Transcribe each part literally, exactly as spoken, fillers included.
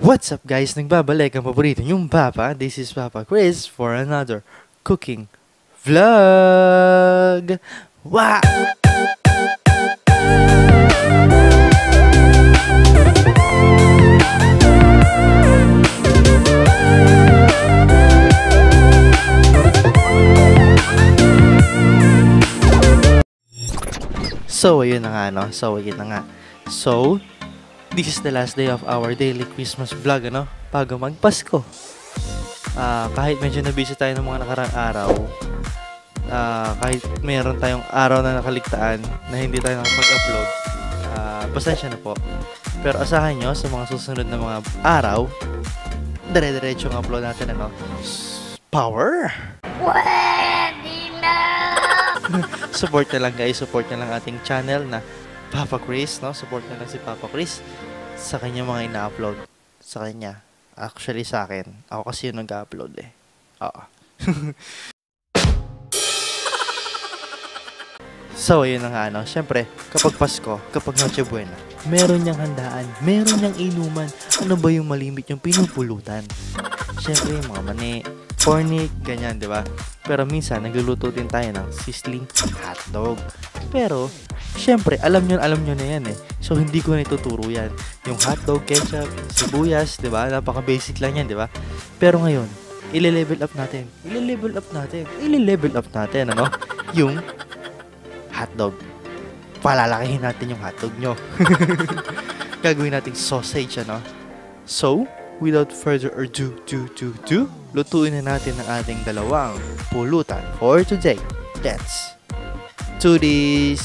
What's up guys? Nagbabalik ang paborito yung Papa. This is Papa Chris for another cooking vlog. Wow! So, ayun na nga, no? So, ayun na nga. So, this is the last day of our daily Christmas vlog, ano? Bago magpasko. Uh, kahit medyo na-busy tayo ng mga nakarang araw, uh, kahit mayroon tayong araw na nakaligtaan na hindi tayo nakapag-upload, uh, pasensya na po. Pero asahan nyo sa mga susunod na mga araw, dire-diretso ang upload natin, ano? Power! Pwede na! Support na lang guys, support na lang ating channel na Papa Chris, no? Support na lang si Papa Chris sa kanya mga ina-upload. Sa kanya. Actually sa akin. Ako kasi yung nag-upload eh. Oo. So, yun na nga, no? Siyempre, kapag Pasko, kapag Noche Buena, meron niyang handaan, meron niyang inuman. Ano ba yung malimit yung pinupulutan? Siyempre, yung mga mani, cornic, ganyan, di ba? Pero minsan, nagluluto din tayo ng sizzling hotdog. Pero, syempre, alam nyo, alam nyo na yan eh. So, hindi ko na ituturo yan. Yung hotdog, ketchup, sibuyas, di ba? Napaka-basic lang yan, di ba? Pero ngayon, ile-level up natin. Ile-level up natin. Ile-level up natin, ano? Yung hotdog. Palalakihin natin yung hotdog nyo. Gagawin nating sausage, ano? So, without further ado, do, do, do, lutuin na natin ang ating dalawang pulutan for today. Let's do this.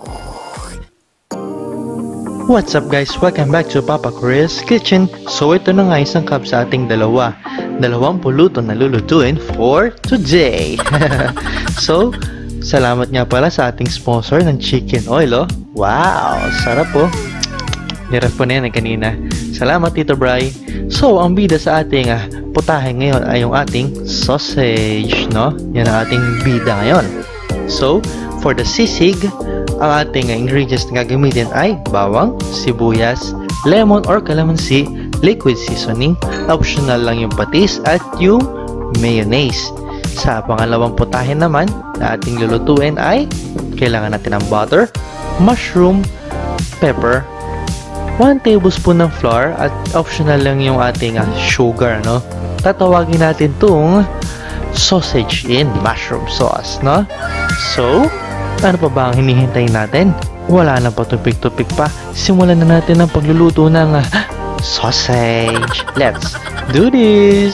What's up guys? Welcome back to Papa Chris Kitchen. So ito na nga isang cup sa ating dalawa. Dalawang pulutan na lulutuin for today. So, salamat nga pala sa ating sponsor ng chicken oil, oh. Wow, sarap po. Oh. Niref ko na yan eh kanina. Salamat Tito Bry. So, ang bida sa ating uh, putahe ngayon ay yung ating sausage, no? Yan ang ating bida ngayon. So, for the sisig, ang ating uh, ingredients na gagamitin ay bawang, sibuyas, lemon or calamansi, liquid seasoning, optional lang yung patis at yung mayonnaise. Sa pangalawang putahe naman na ating lulutuin ay kailangan natin ng butter, mushroom, pepper, one tablespoon ng flour at optional lang yung ating uh, sugar, no? Tatawagin natin tong sausage in mushroom sauce, no? So, ano pa ba ang hinihintay natin? Wala nang patupik-tupik pa. Simulan na natin ang pagluluto ng uh, sausage. Let's do this!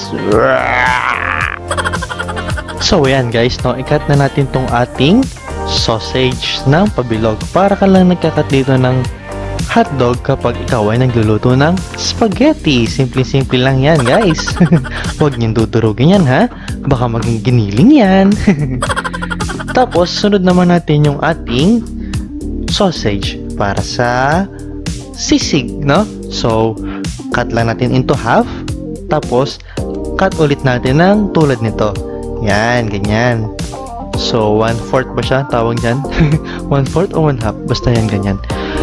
So, ayan guys, no? I-cut na natin tong ating sausage ng pabilog para ka lang nagkakat dito ng hotdog kapag ikaw ay nagluluto ng spaghetti. Simple-simple lang yan, guys. Huwag niyong dudurugin yan, ha? Baka maging giniling yan. Tapos, sunod naman natin yung ating sausage para sa sisig, no? So, cut lang natin into half. Tapos, cut ulit natin ng tulad nito. Yan, ganyan. So, one-fourth ba siya? Tawag dyan? one-fourth o one-half? Basta yan, ganyan.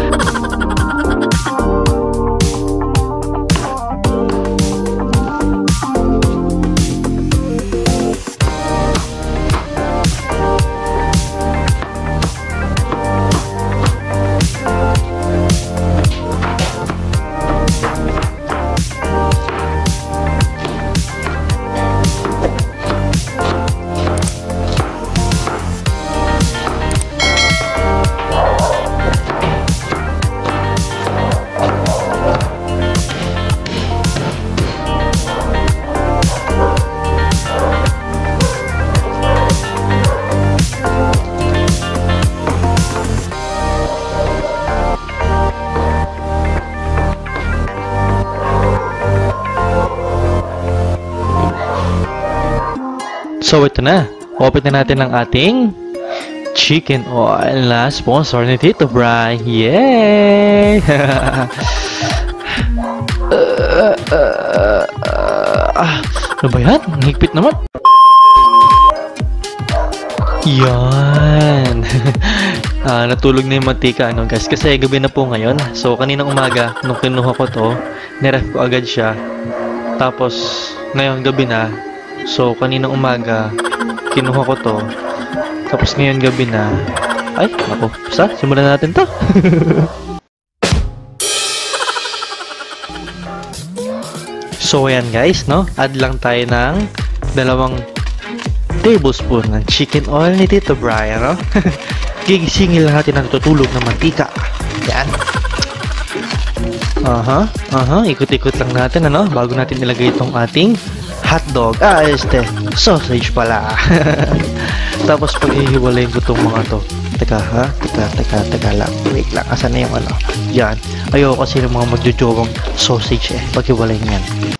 So, ito na. Open na natin ang ating chicken oil na sponsor ni Tito Bry. Yay! uh, uh, uh, uh, ano ba yan? Higpit naman. Yan. uh, natulog na yung mantika, ano guys. Kasi gabi na po ngayon. So, kaninang umaga, nung kinuha ko to, niref ko agad siya. Tapos, ngayon gabi na. So, kanina umaga, kinuha ko to. Tapos ngayon gabi na. Ay, ako. Basta, simulan natin to. So, ayan guys, no? Add lang tayo ng dalawang tablespoon ng chicken oil ni Tito Brian, no? Gigisingin lang natin ang tutulog na mantika. Yan. Aha, aha, ikot-ikot lang natin, ano? Bago natin ilagay itong ating hotdog. Ah, este, sausage pala. Tapos pag-ihiwalayin ko itong mga to. Teka ha, teka, teka, teka lang. Wait lang, asan na yung ano? Yan. Ayoko kasi ng mga magjojogong sausage eh. Pag-iwalayin yan.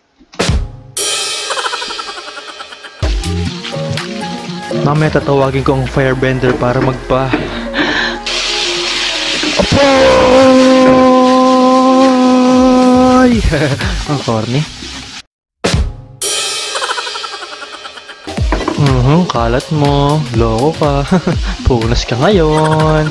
Mamaya tatawagin ko ang firebender para magpa... Apoy! Ang corny. Mhm, kalat mo. Loko ka. Punas ka ngayon.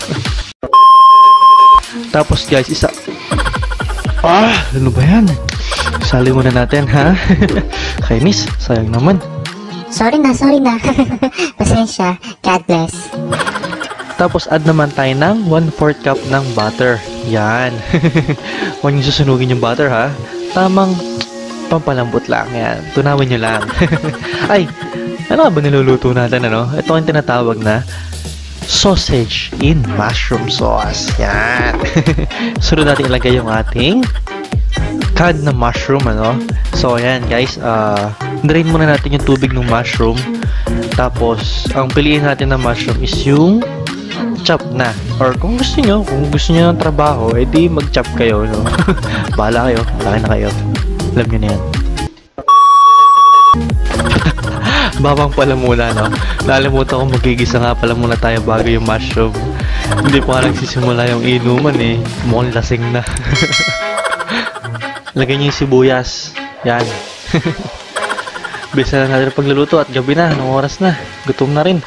Tapos guys, isa... Ah! Ano ba yan? Sali muna natin, ha? Kainis, sayang naman. Sorry na, sorry na. Pasensya. God bless. Tapos add naman tayo ng one fourth cup ng butter. Yan. Huwag niyo susunugin yung butter, ha? Tamang pampalambot lang. Yan. Tunawin nyo lang. Ay, ano ba niluluto natin, ano? Ito ang tinatawag na sausage in mushroom sauce. Yan. Sunod natin ilagay yung ating cod na mushroom, ano? So, ayan guys, uh, drain muna natin yung tubig ng mushroom. Tapos, ang piliin natin na mushroom is yung chop na. Or kung gusto nyo, kung gusto nyo ng trabaho, edi mag-chop kayo, no? Bahala kayo, malaki na kayo. Alam nyo na yan. Babang pala muna, no? Nalimutan ko magigisa nga pala muna tayo bago yung mushroom. Hindi pa nga nagsisimula yung inuman eh. Mukhang lasing na. Lagay nyo yung sibuyas. Yan. Bisa na natin pagluluto at gabi na. Anong oras na? Gutom na rin.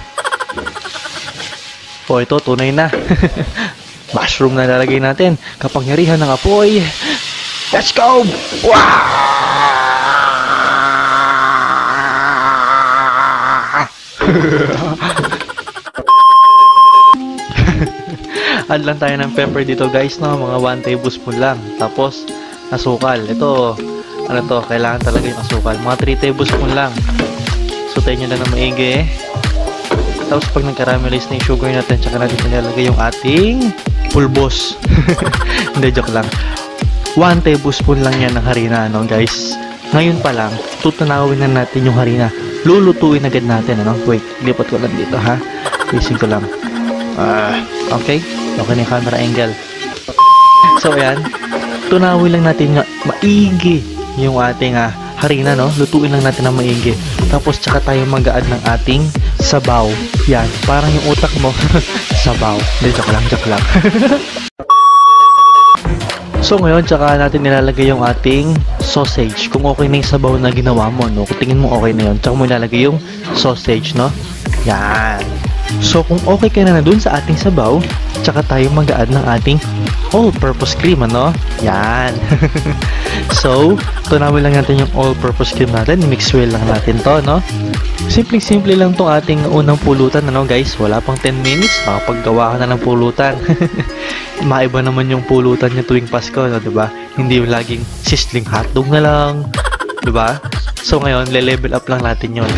O ito, tunay na. Mushroom na lalagay natin. Kapangyarihan ng apoy. Let's go! Wow! Add lang tayo ng pepper dito guys, no? Mga one tablespoon lang. Tapos, asukal. Ito, ano to, kailangan talaga yung asukal. Mga three tablespoon lang. Sutayin nyo lang na maigi eh. Tapos pag nag-caramelize na yung sugar natin, tsaka natin nilalagay yung ating pulbos. Hindi, joke lang. one tablespoon lang yan ng harina, ano guys. Ngayon pa lang, tutunawin na natin yung harina. Lulutuin agad natin, ano. Wait, lipat ko lang dito, ha. Ising ko lang. Uh, okay, okay na yung camera angle. So, ayan. Tunawin lang natin nga maigi yung ating uh, harina, no? Lutuin lang natin ng maigi. Tapos, tsaka tayo mag-a-add ng ating sabaw. Yan, parang yung utak mo. Sabaw. Hindi, joke lang, joke lang. So, ngayon, tsaka natin nilalagay yung ating sausage. Kung okay na yung sabaw na ginawa mo, no? Kung tingin mo okay na yun, tsaka mo nilalagay yung sausage, no? Yan. So, kung okay ka na na dun sa ating sabaw, tsaka tayo mag-a-add ng ating all-purpose cream, ano? Yan. So, tunawin lang natin yung all-purpose cream natin. Mix well lang natin to, no? Simple-simple lang tong ating unang pulutan, ano guys? Wala pang ten minutes, makapaggawa ka na ng pulutan. Maiba naman yung pulutan niya tuwing Pasko, no? Diba? Hindi yung laging sizzling hotdog na lang. Diba? So, ngayon, le-level up lang natin yun.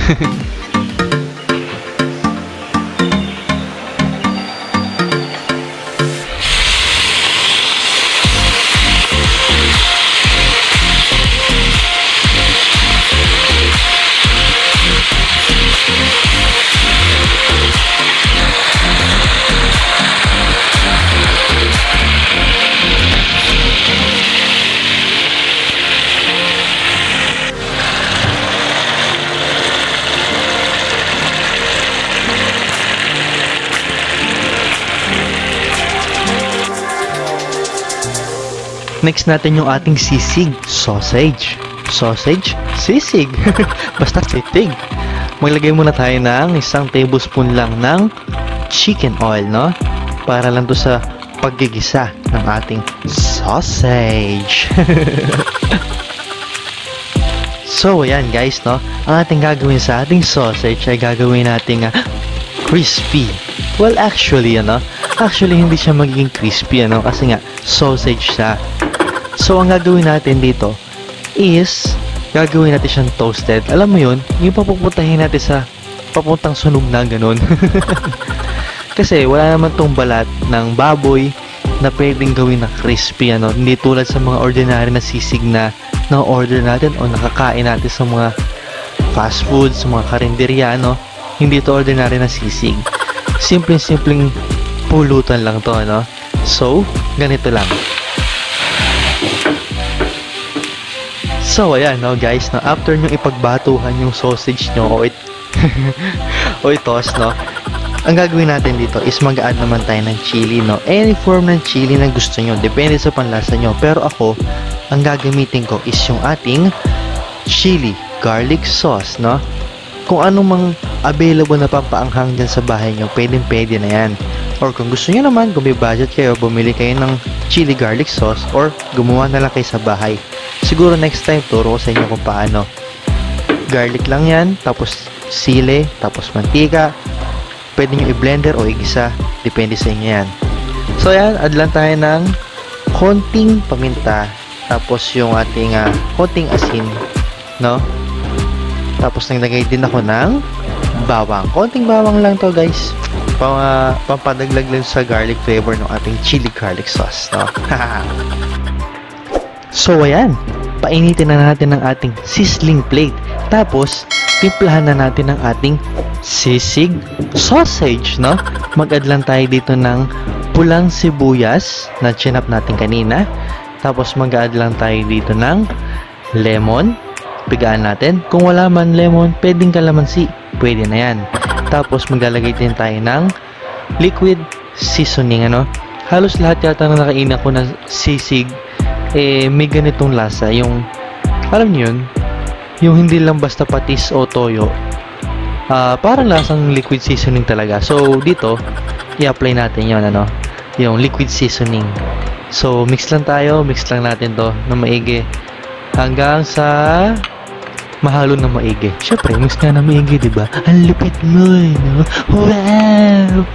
Next natin yung ating sisig, sausage. Sausage? Sisig. Basta sisig. Maglagay muna tayo ng isang tablespoon lang ng chicken oil, no? Para lang to sa paggigisa ng ating sausage. sausage. So, ayan guys, no? Ang ating gagawin sa ating sausage ay gagawin nating uh, crispy. Well, actually, ano? Actually, hindi siya magiging crispy, ano? Kasi nga, sausage siya. So, ang gagawin natin dito is, gagawin natin siyang toasted. Alam mo yun, yung papupuntahin natin sa papuntang sunog na ganun. Kasi, wala naman tong balat ng baboy na pwedeng gawin na crispy, ano? Hindi tulad sa mga ordinary na sisig na na-order natin o nakakain natin sa mga fast food, sa mga karinderya, ano? Hindi to ordinary na sisig. Simpleng-simpleng pulutan lang to, ano? So, ganito lang. So, ayan, no, guys, no, after nyo ipagbatuhan yung sausage nyo o, it o itos, no, ang gagawin natin dito is mag-add naman tayo ng chili, no? Any form ng chili na gusto nyo, depende sa panlasa nyo. Pero ako, ang gagamitin ko is yung ating chili garlic sauce, no? Kung ano mang available na pampaanghang dyan sa bahay nyo, pwedeng-pwede na yan. Or kung gusto nyo naman, kung may budget kayo, bumili kayo ng chili garlic sauce or gumawa na lang kayo sa bahay. Siguro next time, turo ko sa inyo kung paano. Garlic lang yan, tapos sili, tapos mantika. Pwede nyo i-blender o igisa, depende sa inyo yan. So yan, add lang tayo ng konting paminta, tapos yung ating uh, konting asin, no? Tapos naglagay din ako ng bawang. Konting bawang lang to guys. Pang, uh, pampadaglag lang sa garlic flavor ng ating chili garlic sauce, no? So ayan, painitin na natin ang ating sizzling plate. Tapos, timplahan na natin ang ating sisig sausage, no? Mag-add lang tayo dito ng pulang sibuyas na chinap natin kanina. Tapos mag-add lang tayo dito ng lemon. Pigaan natin. Kung wala man lemon, pwedeng kalamansi. Pwede na yan. Tapos maglalagay din tayo ng liquid seasoning, ano? Halos lahat yata na nakain ako ng sisig, eh, may ganitong lasa. Yung, alam niyo yun? Yung hindi lang basta patis o toyo. Uh, parang lasang liquid seasoning talaga. So, dito, i-apply natin yon, ano? Yung liquid seasoning. So, mix lang tayo. Mix lang natin to na maigi. Hanggang sa mahalo na maigi. Syempre, mix na na maigi, diba? Ang lupit mo, no? Wow!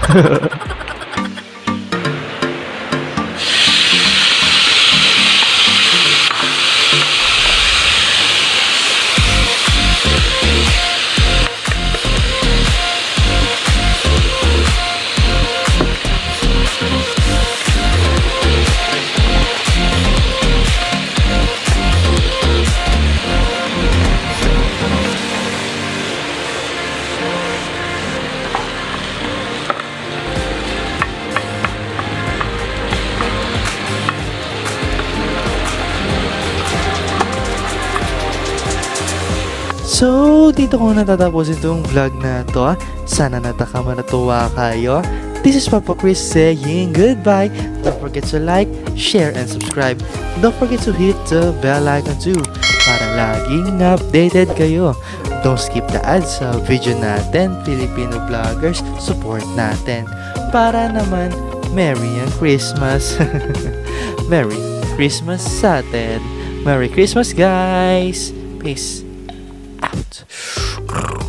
So, dito ko natatapos itong vlog na to. Sana natakama natuwa kayo. This is Papa Chris saying goodbye. Don't forget to like, share, and subscribe. Don't forget to hit the bell icon too para laging updated kayo. Don't skip the ads sa video natin. Filipino vloggers, support natin. Para naman, Merry ang Christmas. Merry Christmas sa atin. Merry Christmas, guys. Peace out.